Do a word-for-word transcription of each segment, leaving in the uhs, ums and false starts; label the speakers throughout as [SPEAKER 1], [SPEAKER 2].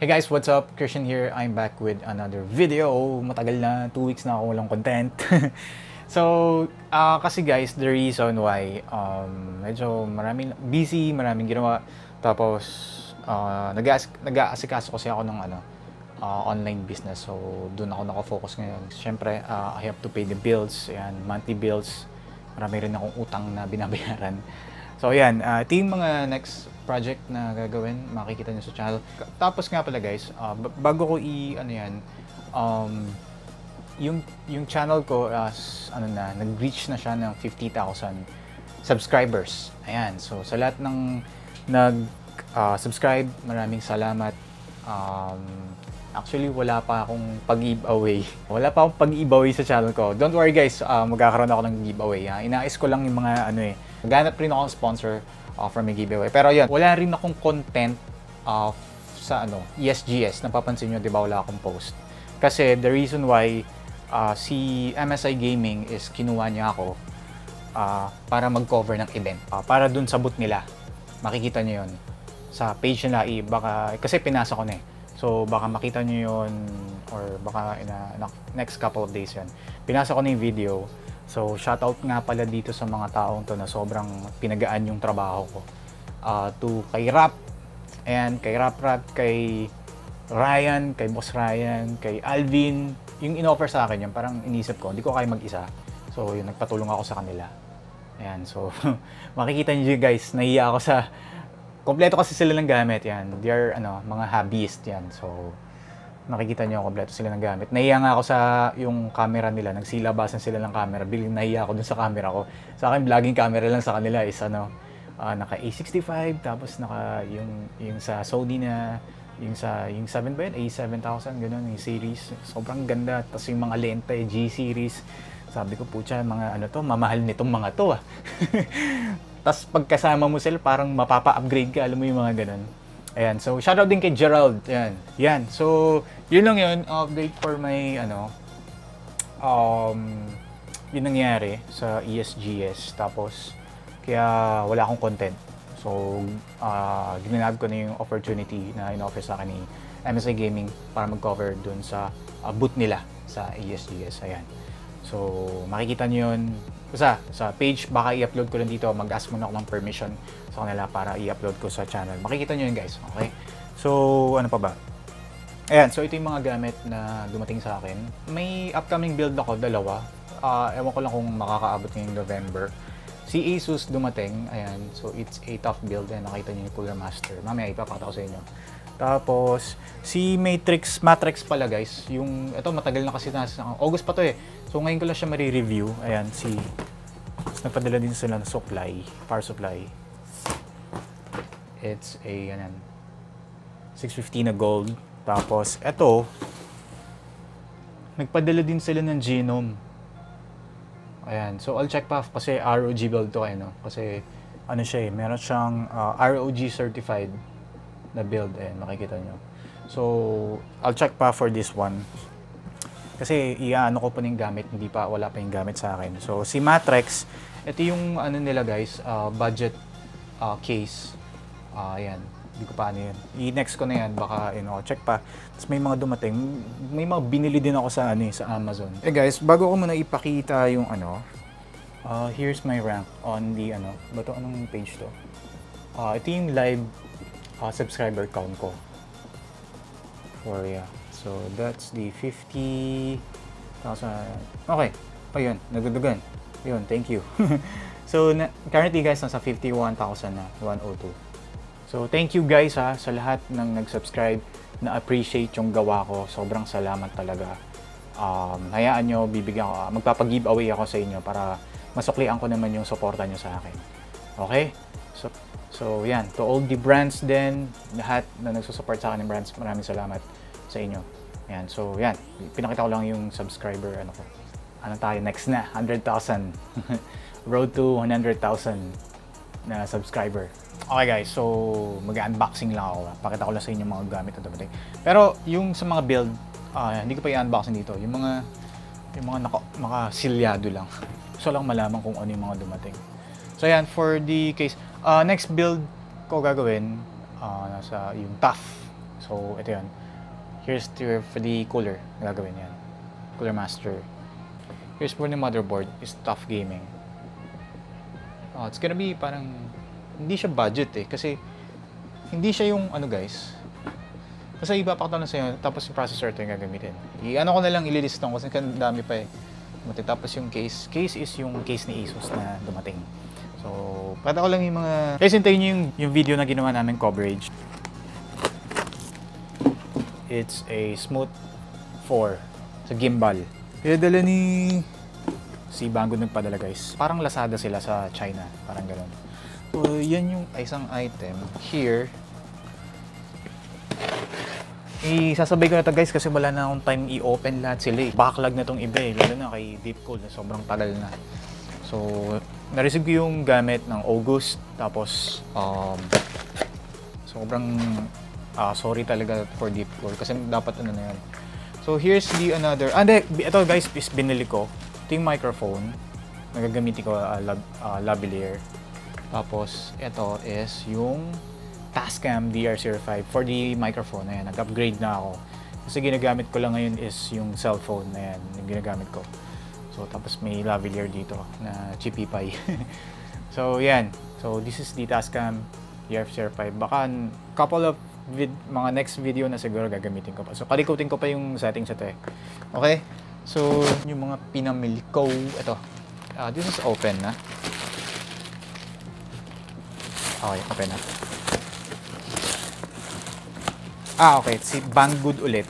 [SPEAKER 1] Hey guys, what's up? Christian here. I'm back with another video. Matagal na, two weeks na ako walang content. So, uh, kasi guys, the reason why um, medyo maraming busy, maraming ginawa. Tapos, uh, nag-aasikaso kasi ako ng ano, uh, online business. So, doon ako nakafocus ngayon. Siyempre, uh, I have to pay the bills, ayan, monthly bills. Marami rin akong utang na binabayaran. So, ayan, uh, ito yung mga next project na gagawin, makikita nyo sa channel. Tapos nga pala guys, uh, bago ko i, ano yan, um, yung, yung channel ko, uh, ano na, nag-reach na siya ng fifty thousand subscribers. Ayan, so sa lahat ng nag-subscribe, uh, maraming salamat. Um, actually, wala pa akong pag-giveaway. Wala pa akong pag-giveaway sa channel ko. Don't worry guys, uh, magkakaroon ako ng giveaway. Ha? Inaayos ko lang yung mga, ano eh, maghanap rin ako ng sponsor Uh, from a giveaway. Pero yun, wala rin akong content uh, sa ano, E S G S. Napapansin nyo, di ba wala akong post? Kasi the reason why uh, si M S I Gaming is kinuha niya ako uh, para mag-cover ng event. Uh, para dun sa booth nila. Makikita nyo yun. Sa page nila, eh, baka, kasi pinasa ko na eh. So baka makita nyo yun or baka in a, next couple of days yun. Pinasa ko na yung video. So, shoutout nga pala dito sa mga taong to na sobrang pinagaan yung trabaho ko. Uh, to kay Rap, and kay Rap Rap, kay Ryan, kay Boss Ryan, kay Alvin. Yung in-offer sa akin yun, parang inisip ko, hindi ko kaya mag-isa. So, yun, nagpatulong ako sa kanila. Ayan, so, makikita nyo guys, nahiya ako sa, kompleto kasi sila ng gamit, yan. They are, ano, mga hobbyist, yan. So, nakikita nyo, kompleto sila ng gamit. Nahiya nga ako sa yung camera nila. Nagsilabasan sila ng camera. Biling nahiya ako dun sa camera ko. Sa akin, vlogging camera lang sa kanila is ano, uh, naka A sixty-five, tapos naka yung, yung sa Sony na, yung sa, yung seven ba yun? A seven thousand, gano'n, yung series. Sobrang ganda. Tapos yung mga lente, G series. Sabi ko, pucha, mga ano to, mamahal nitong mga to ah. Tapos pagkasama mo sila, parang mapapa-upgrade ka. Alam mo yung mga gano'n. Ayan, so shoutout din kay Gerald. Ayan, yan. So, yun lang yun. Update for my, ano, um, yun nangyari sa E S G S. Tapos, kaya wala akong content. So, uh, ginanab ko na yung opportunity na in-offer sa akin ni M S I Gaming para mag-cover dun sa uh, booth nila sa E S G S. Ayan. So, makikita nyo yun. Basta, sa page, baka i-upload ko lang dito. Mag-ask muna ako ng permission sa kanila para i-upload ko sa channel. Makikita nyo yun guys. Okay? So, ano pa ba? Ayan, so ito yung mga gamit na dumating sa akin. May upcoming build ako, dalawa. Uh, ewan ko lang kung makakaabot ngayong November. Si Asus dumating. Ayan, so it's a tough build. Ayan, nakita nyo yung Cooler Master. Mamaya ipapakita ko sa inyo. Tapos, si Matrix, Matrix pala guys. Yung, ito matagal na kasi nasa, August pa to eh. So ngayon ko lang siya mari-review. Ayan, si, nagpadala din sila ng supply, power supply. It's a, ano, six fifty na gold. Tapos, ito, nagpadala din sila ng Genome. Ayan, so I'll check pa kasi R O G build to, ano, kasi, ano siya eh, meron siyang uh, R O G certified na build. Ayan, makikita nyo. So, I'll check pa for this one. Kasi, iyaano ko pa ng gamit, hindi pa, wala pa yung gamit sa akin. So, si Matrix, ito yung, ano nila guys, uh, budget uh, case. Uh, ayan, hindi ko pa ano yun. I-next ko na yan, baka, you know, check pa. Tapos may mga dumating, may mga binili din ako sa, ano, sa Amazon. Eh guys, bago ko muna ipakita yung, ano, uh, here's my rank on the, ano, ba to, anong page to? Uh, ito yung live Uh, subscriber count ko for, yeah, so that's the fifty thousand. Okay, ayun, nagdudugan yun, thank you. So na, currently guys, nasa fifty-one thousand na, one oh two. So thank you guys ha, sa lahat ng nag-subscribe, na appreciate yung gawa ko. Sobrang salamat talaga. Um, hayaan nyo, bibigyan ko, magpapag-giveaway ako sa inyo para masuklian ko naman yung suporta nyo sa akin. Okay? So, So, yan. To all the brands din, lahat na nagsusupport sa akin ng brands, maraming salamat sa inyo. Yan. So, yan. Pinakita ko lang yung subscriber, ano ko. Ano tayo? Next na. one hundred thousand. Road to one hundred thousand na subscriber. Okay guys, so mag-unboxing lang ako. Pakita ko lang sa inyo mga gamit na dumating. Pero, yung sa mga build, uh, hindi ko pa i-unboxing dito. Yung mga, yung mga naka, makasilyado lang. Gusto lang malaman kung ano yung mga dumating. So, yan. For the case, Uh, next build ko gagawin, uh, nasa yung tough So, ito yan. Here's the, for the cooler. Gagawin yan. Cooler master. Here's for the motherboard. Is Tough Gaming. Oh, it's gonna be parang... Hindi siya budget eh. Kasi, hindi siya yung ano guys. Kasi ipapakita na sa'yo. Tapos yung processor ito yung gagamitin. I-ano ko na lang ililist lang kasi dami pa eh. Tapos yung case. Case is yung case ni Asus na dumating. So, pata ko lang yung mga... Guys, hintayin nyo yung, yung video na ginawa namin coverage. It's a Smooth four sa gimbal. Kaya dala ni... Si Banggood nagpadala guys. Parang Lazada sila sa China. Parang gano'n. So, yan yung isang item. Here, isasabay ko na ito guys kasi wala na akong time i-open lahat sila eh. Backlog na tong iba eh. Lalo na kay Deepcool na sobrang tagal na. So, na-receive ko yung gamit ng August. Tapos, um, sobrang uh, sorry talaga for Deepcool kasi dapat ano na yan. So, here's the another. Ah, hindi. Ito guys, is binili ko. Ito yung microphone. Nagagamitin ko uh, lab, uh, lavalier. Tapos, ito is yung Tascam D R zero five for the microphone. Ayan, nag-upgrade na ako. Kasi ginagamit ko lang ngayon is yung cellphone na yan, yung ginagamit ko. So, tapos may lavalier dito na chippy pie. So, yan. So, this is the Tascam D R zero five. Baka couple of vid mga next video na siguro gagamitin ko pa. So, kalikutin ko pa yung settings ito eh. Okay? So, yung mga pinamili ko. Ito. Uh, this is open na. Okay, open na. Ah, okay. Si Banggood ulit.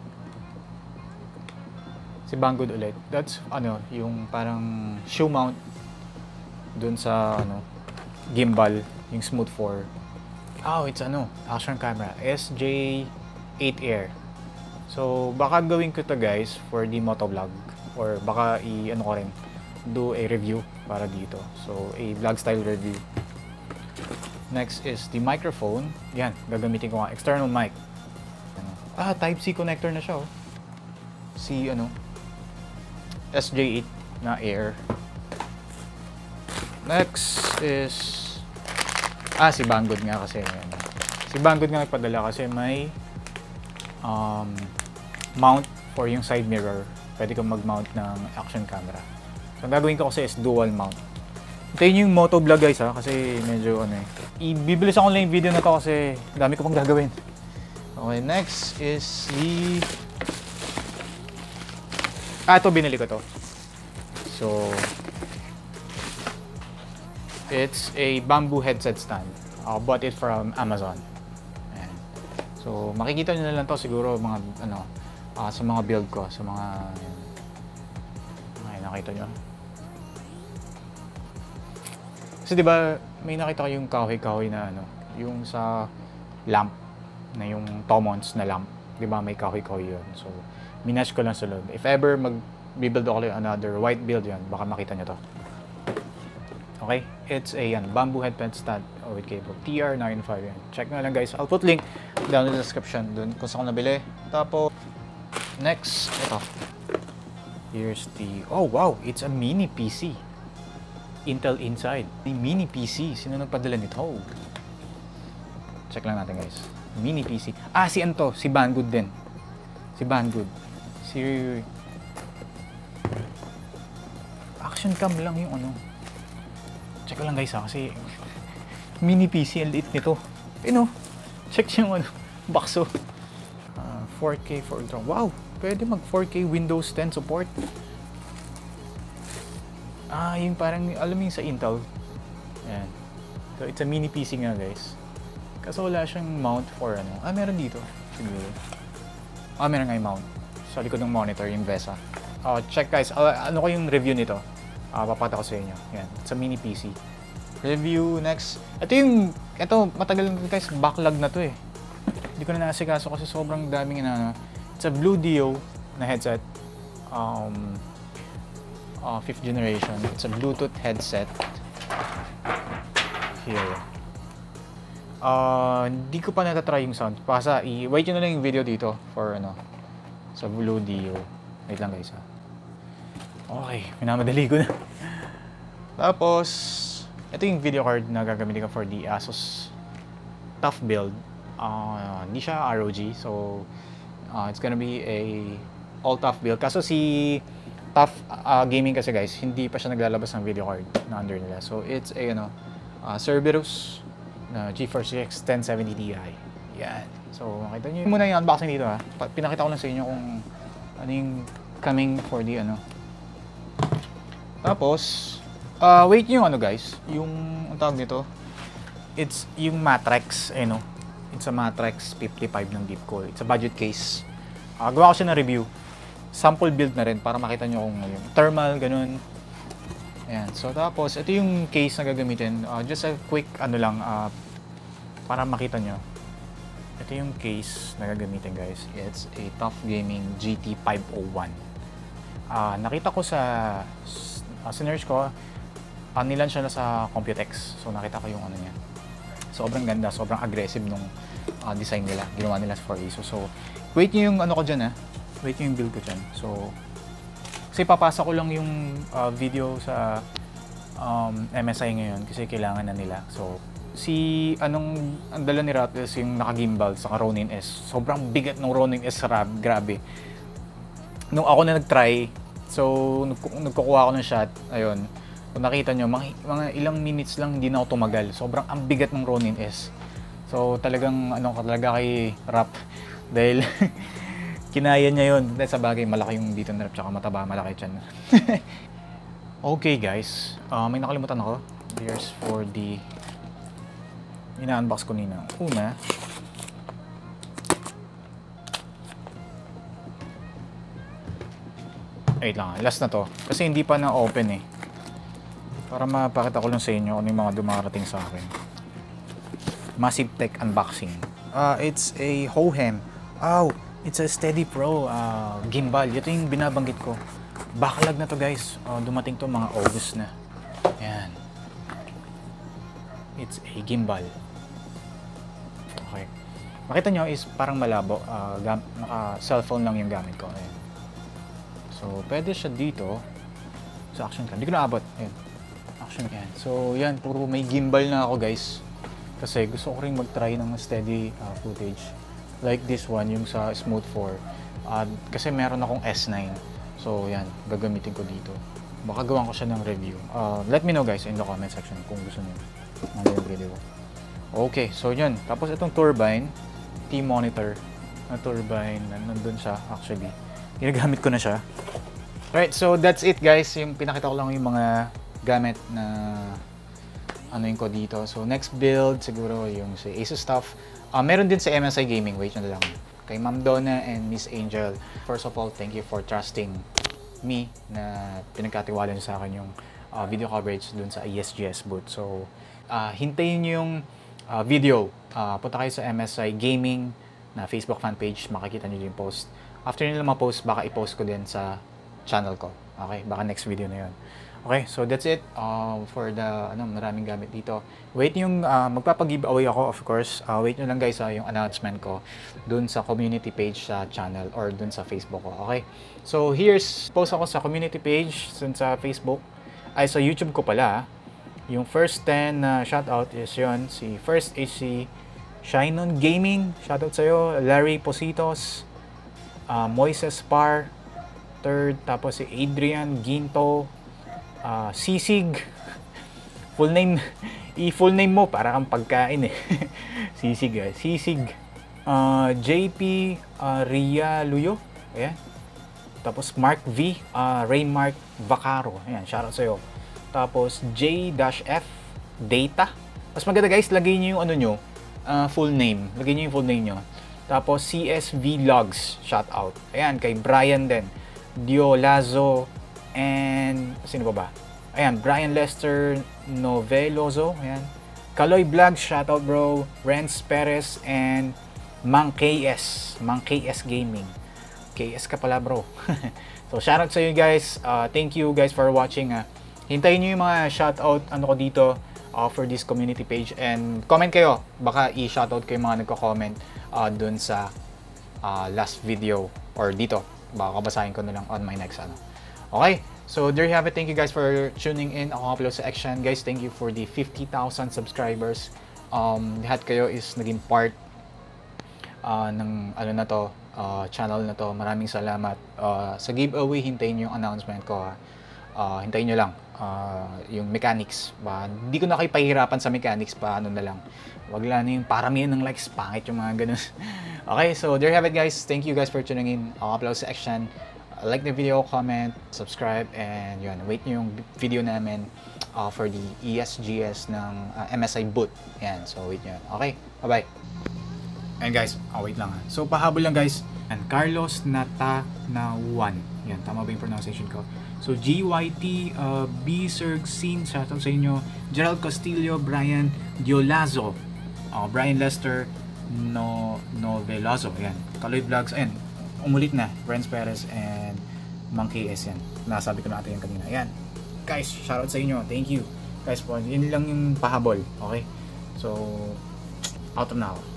[SPEAKER 1] Si Banggood ulit. That's, ano, yung parang shoe mount dun sa, ano, gimbal, yung Smooth four. Oh, it's, ano, action camera. S J eight Air. So, baka gawin ko to guys for the motovlog. Or baka i-ano ko rin, do a review para dito. So, a vlog style review. Next is the microphone. Yan, gagamitin ko nga. External mic. Ah, Type-C connector na siya, oh. Si, ano, S J eight na Air. Next is... Ah, si Banggood nga kasi. Yan. Si Banggood nga nagpadala kasi may um, mount for yung side mirror. Pwede kang mag-mount ng action camera. So, ang gagawin ko kasi is dual mount. Hintayin yung motovlog guys ha, kasi medyo ano eh. Ibibilis ako lang yung video na to kasi dami ko pang gagawin. Okay, next is the... Ah, ito binili ko to. So, it's a bamboo headset stand. I bought it from Amazon. Ayan. So, makikita nyo na lang to siguro mga, ano, uh, sa mga build ko, sa mga... Ayan, nakita nyo. Kasi diba, may nakita ko yung kahoy-kahoy na ano, yung sa lamp, na yung Tomons na lamp. Diba, may kahoy-kahoy yun. So, minash ko lang sa loob. If ever mag-build ako yung another white build yun, baka makita nyo to. Okay? It's a yan, bamboo headband stand oh, with cable. T R nine five yan. Check na lang guys. I'll put link down in the description dun kung saan ko nabili. Tapos, next, ito. Here's the, oh wow, it's a mini P C. Intel Inside. The mini P C. Sino nagpadala nito? Check lang natin guys. Mini P C. Ah, si Anto. Si Banggood din. Si Banggood. Si... Action cam lang yung ano. Check lang guys ha. Kasi... Mini P C. Ang liit nito. You know. Check yung ano. Bakso. Uh, four K for Ultra. Wow! Pwede mag four K Windows ten support. Ah, yung parang, alam mo yung sa Intel. Ayan. So, it's a mini P C nga, guys. Kaso wala siyang mount for ano. Ah, meron dito. Siguro. Ah, meron nga yung mount. Sa likod ng monitor, yung V E S A. Oh, check guys. Uh, ano ko yung review nito? Ah, papakita ko sa inyo. Ayan. It's a mini P C. Review next. Ito yung, ito, matagal na guys. Backlog na to eh. Hindi ko na nasikaso kasi sobrang daming na ano. It's a Blue Dio na headset. Um... Uh, fifth generation. It's a Bluetooth headset. Here. Uh, hindi ko pa natatry yung sound. Pasa, i-wait nyo na lang yung video dito for ano, sa Blue Dio. Wait lang guys ha. Okay, minamadali ko na. Tapos, ito yung video card na gagamitin ko for the Asus Tough Build. Uh, hindi siya R O G. So, uh, it's gonna be a all tough build. Kaso si Tough uh, Gaming kasi guys, hindi pa siya naglalabas ng video card na under nila. So, it's a, ano, uh, Cerberus na GeForce G X ten seventy Ti. Yan. So, makita nyo muna yung unboxing dito ha. Pinakita ko lang sa inyo kung ano yung coming for the ano. Tapos, uh, wait nyo yung ano guys, yung, ang tawag nito, it's yung Matrix, eh no. It's a Matrix fifty-five ng Deepcool. It's a budget case. Uh, gawa ko siya ng review. Sample build na rin para makita nyo kung yung thermal, ganun. Ayan. So, tapos, ito yung case na gagamitin. Uh, just a quick, ano lang, uh, para makita nyo. Ito yung case na gagamitin, guys. It's a Tough Gaming G T five oh one. Uh, nakita ko sa, uh, sinerge ko, uh, nilan siya na sa Computex. So, nakita ko yung ano niya. Sobrang ganda, sobrang aggressive nung uh, design nila. Ginawa nila for ASUS. So, wait nyo yung ano ko dyan, ha. Wait nyo yung build ko dyan. So, kasi papasa ko lang yung uh, video sa um, M S I ngayon kasi kailangan na nila. So, si anong ang dala ni Rattles yung naka-gimbal sa Ronin S. Sobrang bigat ng Ronin S, grabe. Nung ako na nag-try, so nagkukuha ako ng shot, ayun. Kung nakita nyo, mga, mga ilang minutes lang hindi na ako tumagal. Sobrang ang bigat ng Ronin S. So talagang ano ka talaga kay Rap dahil kinaya niya yun. Dahil sa bagay, malaki yung dito na Rap, tsaka mataba, malaki dyan. Okay guys, uh, may nakalimutan ako. Here's for the ina-unbox ko nina. Una, wait lang, last na to. Kasi hindi pa na-open eh. Para mapakita ko lang sa inyo ano yung mga dumarating sa akin. Massive Tech unboxing. Uh, it's a Hohem. Oh, it's a Steady Pro uh, gimbal. Ito yung binabanggit ko. Backlog na to guys. Uh, dumating to mga August na. Ayan. It's a gimbal. Okay. Makita nyo is parang malabo. Uh, naka cellphone lang yung gamit ko. Ayan. So, pwede siya dito sa action cam. Hindi ko naabot. Ayan. Action cam. So, yan. Puro may gimbal na ako guys. Kasi gusto ko rin mag-try ng steady uh, footage. Like this one, yung sa Smooth four. Uh, kasi meron akong S nine. So, yan. Gagamitin ko dito. Baka gawan ko siya ng review. Uh, let me know guys in the comment section kung gusto niyo ng video. Okay. So, yun. Tapos itong turbine. T-monitor. Na turbine. Nandun siya actually. Ginagamit ko na siya. Alright. So, that's it guys. Yung pinakita ko lang yung mga gamit na ano yung ko dito. So, next build siguro yung si Asus stuff. Uh, meron din sa M S I Gaming. Wait nyo na lang. Kay Ma'am Donna and Miss Angel. First of all, thank you for trusting me na pinagkatiwala nyo sa akin yung uh, video coverage dun sa E S G S booth. So, uh, hintayin nyo yung uh, video. Uh, punta kayo sa M S I Gaming na Facebook fan page. Makikita nyo yung post. After nyo lang ma-post, baka i-post ko din sa channel ko. Okay? Baka next video na yun. Okay, so that's it uh, for the ano, maraming gamit dito. Wait yung uh, magpapag-giveaway ako, of course. Uh, wait nyo lang guys uh, yung announcement ko dun sa community page sa channel or dun sa Facebook ko. Okay, so here's, post ako sa community page dun sa Facebook. Ay, sa YouTube ko pala. Yung first ten na uh, shoutout is yun, si First H C Shinon Gaming. Shoutout sa'yo. Larry Positos, uh, Moises Par, third, tapos si Adrian Ginto, Uh, Sisig, full name, i-full name mo para kang pagkain eh. Sisig eh. Sisig. Uh, J P uh, Ria Luyo. Ayan. Tapos Mark V. Uh, Raymark Vacaro. Ayan, shoutout sa'yo. Tapos J-F Data. Mas maganda guys, lagay nyo yung ano nyo, uh, full name. Lagay nyo yung full name nyo. Tapos C S V Logs. Shoutout. Ayan, kay Brian din. Diolazo. And, sino ba ba? Ayan, Brian Lester Noveloso. Ayan. Kaloy Vlogs, shoutout bro. Renz Perez and Mang K S. Mang K S Gaming. K S ka pala bro. So, shoutout sa you guys. Uh, thank you guys for watching. Uh. Hintayin nyo yung mga shoutout ano ko dito uh, for this community page. And comment kayo. Baka i-shoutout kayo mga nagko-comment uh, dun sa uh, last video or dito. Baka kabasahin ko na lang on my next ano. Okay, so there you have it. Thank you guys for tuning in. Ako upload sa Action. Guys, thank you for the fifty thousand subscribers. Um, lahat kayo is naging part ah, ng ano na to, ah, channel na to. Maraming salamat. Ah, sa giveaway, hintayin niyo yung announcement ko ha. Ah, hintayin niyo lang ah, yung mechanics. Ba, hindi ko na kayo pahihirapan sa mechanics pa ano na lang. Wag lang na yung paramihan ng likes, pangit yung mga ganun. Okay, so there you have it guys. Thank you guys for tuning in. I'll upload section. Like the video, comment, subscribe, and yun, wait nyo yung video namin uh, for the E S G S ng uh, M S I boot. Yan, so wait nyo. Okay, bye-bye. And guys, oh, wait lang ha. So pahabol lang guys. And Carlos Natanawan. Yan, tama ba yung pronunciation ko? So G Y T, uh, B. Sergsin, shoutout sa inyo. Gerald Castillo, Brian Diolazo, uh, Brian Lester, No Novelazo. Yan, Kaloy Vlogs. Ayan, umulit na. Renz Perez and Monkey S yan. Nasabi ko na natin yan kanina. Ayan. Guys, shoutout sa inyo. Thank you. Guys po, yun lang yung pahabol. Okay? So, out of now.